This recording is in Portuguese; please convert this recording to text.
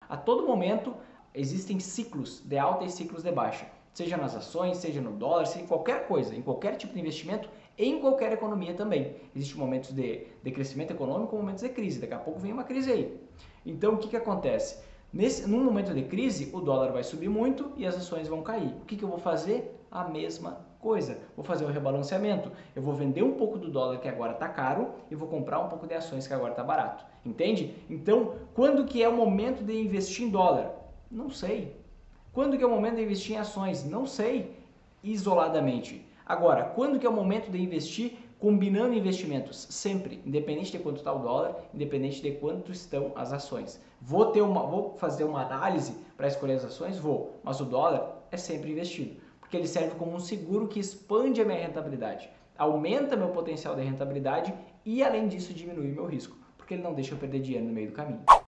A todo momento existem ciclos de alta e ciclos de baixa, seja nas ações, seja no dólar, seja em qualquer coisa, em qualquer tipo de investimento, em qualquer economia também. Existem momentos de crescimento econômico e momentos de crise, daqui a pouco vem uma crise aí. Então o que acontece? Num momento de crise, o dólar vai subir muito e as ações vão cair. O que eu vou fazer? A mesma coisa. Vou fazer o rebalanceamento. Eu vou vender um pouco do dólar que agora está caro e vou comprar um pouco de ações que agora está barato. Entende? Então, quando que é o momento de investir em dólar? Não sei. Quando que é o momento de investir em ações? Não sei, isoladamente. Agora, quando que é o momento de investir combinando investimentos? Sempre, independente de quanto está o dólar, independente de quanto estão as ações. Vou fazer uma análise para escolher as ações? Vou, mas o dólar é sempre investido, porque ele serve como um seguro que expande a minha rentabilidade, aumenta meu potencial de rentabilidade e, além disso, diminui meu risco, porque ele não deixa eu perder dinheiro no meio do caminho.